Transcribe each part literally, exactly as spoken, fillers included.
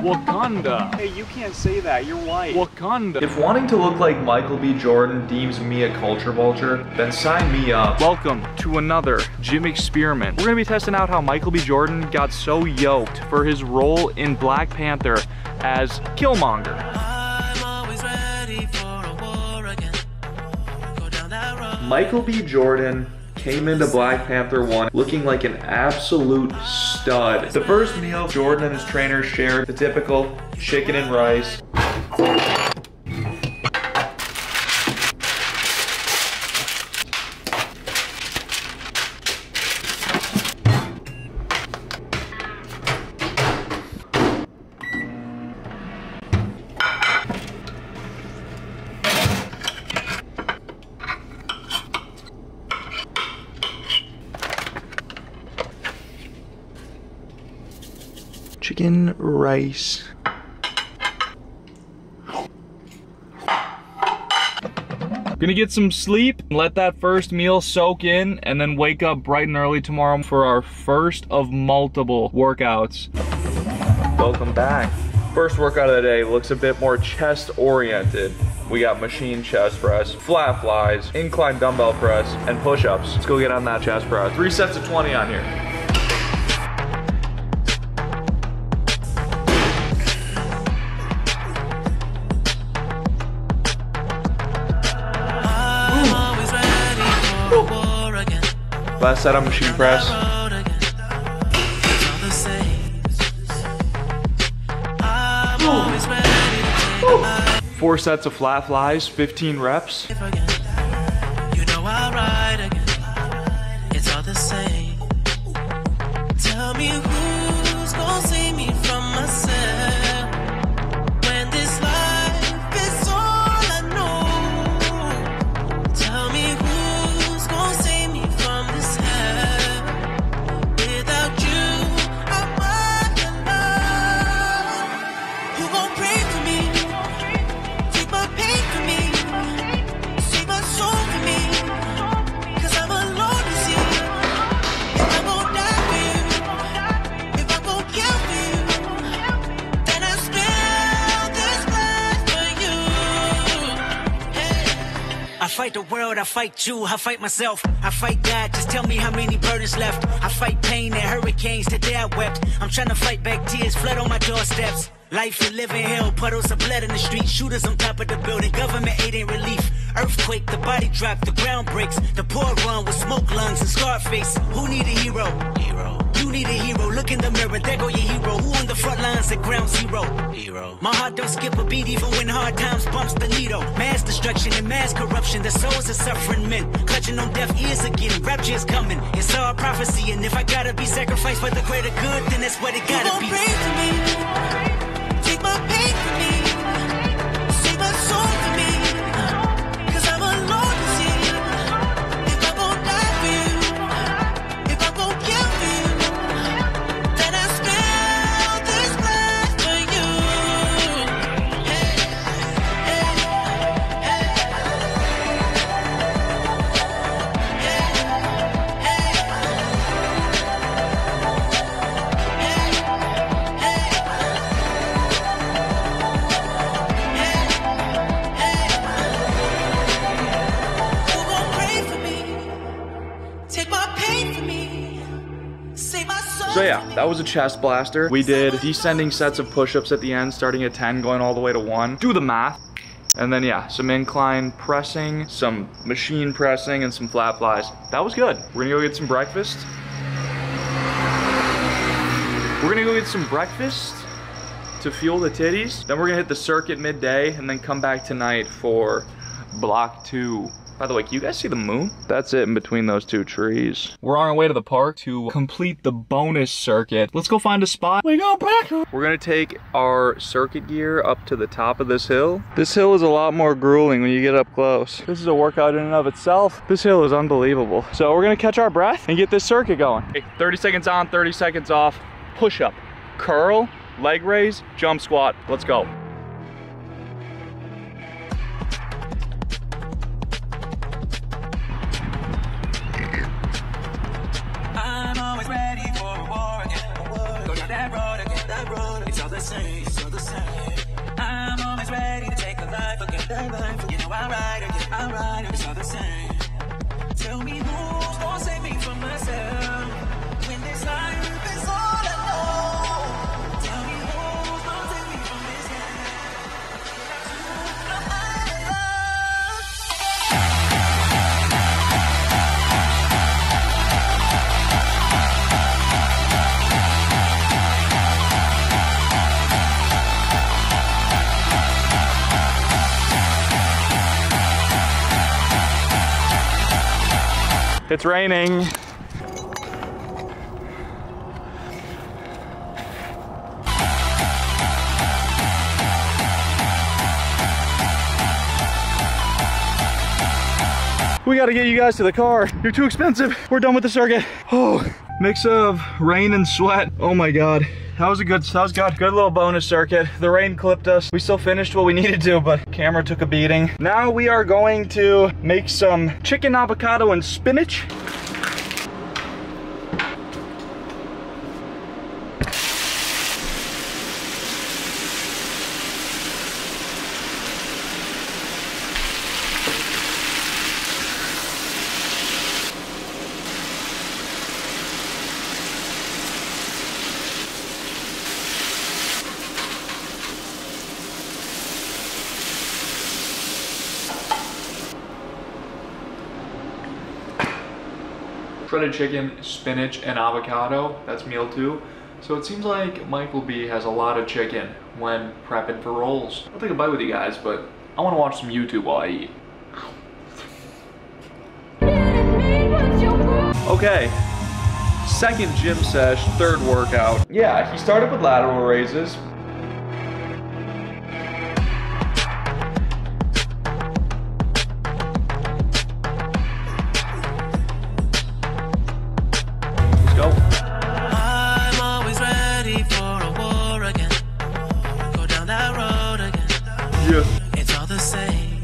Wakanda. Hey, you can't say that, you're white. Wakanda. If wanting to look like Michael B. Jordan deems me a culture vulture, then sign me up. Welcome to another gym experiment. We're gonna be testing out how Michael B. Jordan got so yoked for his role in Black Panther as Killmonger. I'm always ready for a war again. Go down that road. Michael B. Jordan came into Black Panther one looking like an absolute stud. The first meal Jordan and his trainer shared the typical chicken and rice. Chicken, rice. Gonna get some sleep, let that first meal soak in, and then wake up bright and early tomorrow for our first of multiple workouts. Welcome back. First workout of the day looks a bit more chest oriented. We got machine chest press, flat flies, incline dumbbell press, and push-ups. Let's go get on that chest press. Three sets of twenty on here. Last set on machine press. Four sets of flat flies, fifteen reps. You know I'll ride again. It's all the same. Tell me who's gonna save me from myself when this life is all I know. Tell me who's gonna save me from this hell. Without you, I'm alone. Who gon' pray for me? Take my pain for me. Save my soul for me. Cause I'm alone to see. If I'm gon' die for you, if I'm gon' kill for you, then I spill this blood for you. Hey. I fight the world, I fight you, I fight myself, I fight God, just tell me how many burdens left. I fight pain and hurricanes, today I wept. I'm trying to fight back tears, flood on my doorsteps. Life you live in hell, puddles of blood in the street, shooters on top of the building, government aid ain't relief. Earthquake, the body drop, the ground breaks, the poor run with smoke lungs and scarred face. Who need a hero? Hero. You need a hero, look in the mirror, there go your hero. Who on the front lines at ground zero? Hero. My heart don't skip a beat even when hard times bumps the needle. Mass destruction and mass corruption, the souls of suffering men. Clutching on deaf ears again, rapture is coming. It's all prophecy, and if I gotta be sacrificed for the greater good, then that's what it gotta Who gon' be. pray for me? Take my pain for me. Save my soul for me. Cause I'm alone to see. If I'm gon' die for you, if I'm gon' kill for you, then I spill this blood for you. Hey, hey, hey. Who gon' pray for me? Take my pain for me. Save my soul. So yeah, that was a chest blaster. We did descending sets of push-ups at the end, starting at ten, going all the way to one. Do the math. And then yeah, some incline pressing, some machine pressing, and some flat flies. That was good. We're gonna go get some breakfast. We're gonna go get some breakfast to fuel the titties. Then we're gonna hit the circuit midday and then come back tonight for block two. By the way, can you guys see the moon? That's it in between those two trees. We're on our way to the park to complete the bonus circuit. Let's go find a spot. We go back. We're gonna take our circuit gear up to the top of this hill. This hill is a lot more grueling when you get up close. This is a workout in and of itself. This hill is unbelievable. So we're gonna catch our breath and get this circuit going. Okay, thirty seconds on, thirty seconds off. Push up, curl, leg raise, jump squat. Let's go. I'm always ready for a war again. Go down that road again. That road. It's all the same, it's all the same. I'm always ready to take a life again. You know I ride again, I ride, it's all the same. Tell me who's gonna save me from myself when this life is all I know. Tell me who's gonna save me from this game. It's raining. We gotta get you guys to the car. You're too expensive. We're done with the circuit. Oh, mix of rain and sweat. Oh my God. That was a good, that was good. Good little bonus circuit. The rain clipped us. We still finished what we needed to, but camera took a beating. Now we are going to make some chicken avocado and spinach. Shredded chicken, spinach, and avocado. That's meal two. So it seems like Michael B has a lot of chicken when prepping for rolls. I'll take a bite with you guys, but I want to watch some YouTube while I eat. Okay, second gym sesh, third workout. Yeah, he started with lateral raises. It's all the same.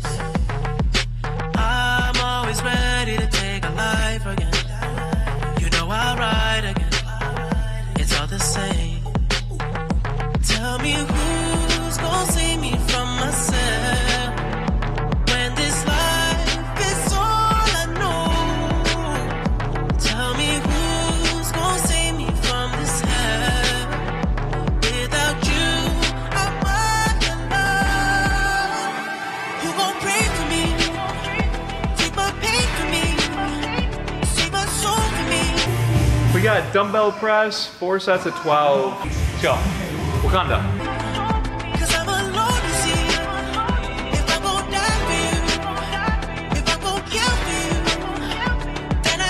I'm always ready to take a life again. You know I'll ride again. It's all the same. Tell me who's gonna save me from myself when this life is all I know. Tell me who's gonna save me from this hell. Without you, we got dumbbell press, four sets of twelve. Let's go. Wakanda. Cause I'm alone to see if I'm gonna die for you, if I'm gonna kill for you, then I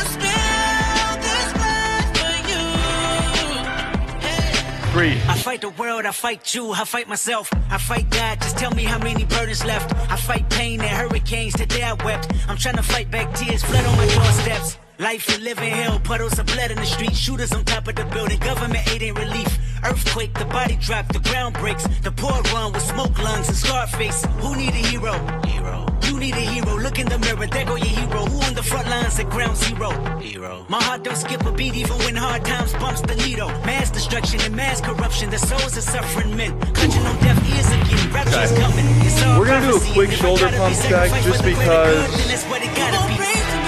spill this blood for you. Hey. Three. I fight the world, I fight you, I fight myself, I fight God, just tell me how many burdens left. I fight pain and hurricanes, today I wept. I'm trying to fight back tears, flood on my doorsteps. Life you live in hell, puddles of blood in the street, shooters on top of the building, government aid ain't relief. Earthquake, the body drop, the ground breaks, the poor run with smoke lungs and scar face. Who need a hero? Hero. You need a hero, look in the mirror, there go your hero. Who on the front lines at ground zero? Hero. My heart don't skip a beat even when hard times bumps the needle. Mass destruction and mass corruption, the souls of suffering men. Clutching on deaf ears again, rapture's Okay. coming. It's all We're gonna do a prophecy, quick and if I shoulder gotta be pump check sacrificed just for the greater because- good, then that's what it gotta be.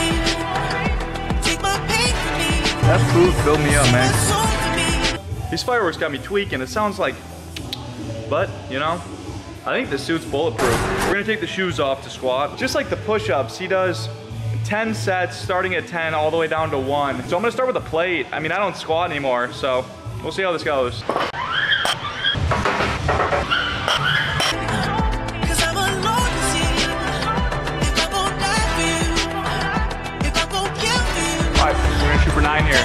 That food filled me up, man. These fireworks got me tweaking. It sounds like, but you know, I think the suit's bulletproof. We're gonna take the shoes off to squat. Just like the push-ups, he does ten sets, starting at ten, all the way down to one. So I'm gonna start with a plate. I mean, I don't squat anymore, so we'll see how this goes. All right, we're gonna shoot for nine here.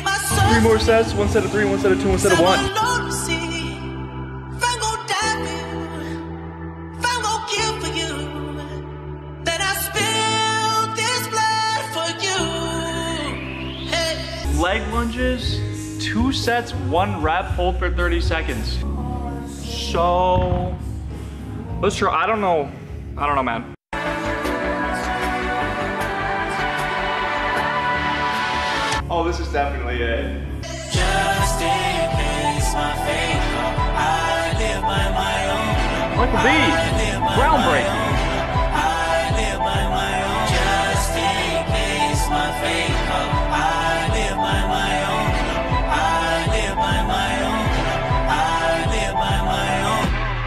Three more sets, one set of three, one set of two, one set of one. lunges, two sets, one rep, hold for thirty seconds. So, let's try, I don't know, I don't know, man. Oh, this is definitely it. Just in case my faith come, I live by my own. Michael B, groundbreaking. I live by my own. Just in case my faith come, I live by my own. I live by my own. I live by my own.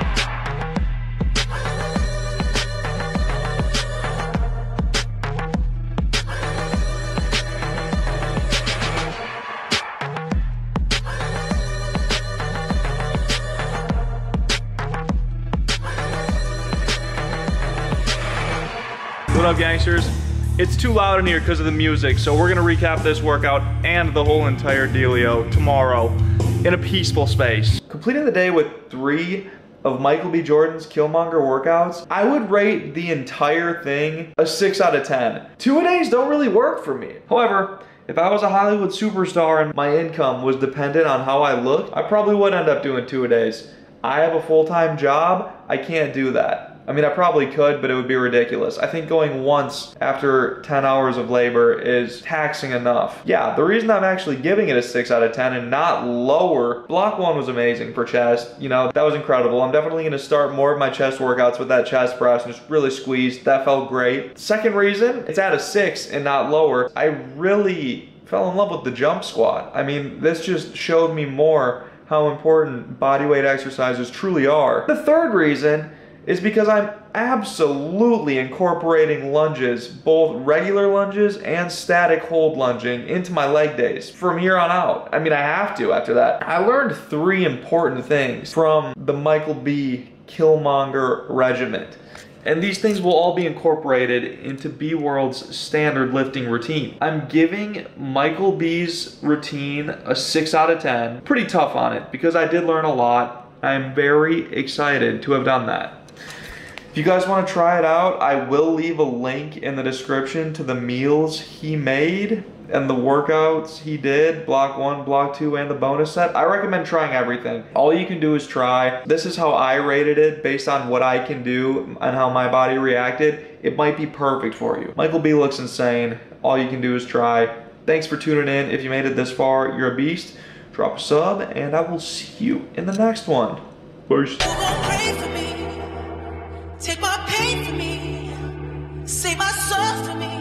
What up, gangsters? It's too loud in here because of the music, so we're gonna recap this workout and the whole entire dealio tomorrow in a peaceful space. Completing the day with three of Michael B. Jordan's Killmonger workouts, I would rate the entire thing a six out of ten. Two-a-days don't really work for me. However, if I was a Hollywood superstar and my income was dependent on how I looked, I probably would end up doing two-a-days. I have a full-time job, I can't do that. I mean, I probably could, but it would be ridiculous. I think going once after ten hours of labor is taxing enough. Yeah, the reason I'm actually giving it a six out of ten and not lower, block one was amazing for chest. You know, that was incredible. I'm definitely gonna start more of my chest workouts with that chest press and just really squeeze. That felt great. Second reason, it's at a six and not lower. I really fell in love with the jump squat. I mean, this just showed me more how important bodyweight exercises truly are. The third reason is because I'm absolutely incorporating lunges, both regular lunges and static hold lunging, into my leg days from here on out. I mean, I have to after that. I learned three important things from the Michael B. Killmonger regiment. And these things will all be incorporated into B-World's standard lifting routine. I'm giving Michael B's routine a six out of ten. Pretty tough on it because I did learn a lot. I'm very excited to have done that. If you guys want to try it out, I will leave a link in the description to the meals he made and the workouts he did, block one, block two, and the bonus set. I recommend trying everything. All you can do is try. This is how I rated it based on what I can do and how my body reacted. It might be perfect for you. Michael B looks insane. All you can do is try. Thanks for tuning in. If you made it this far, you're a beast. Drop a sub, and I will see you in the next one. Peace. Take my pain for me, save my soul for me.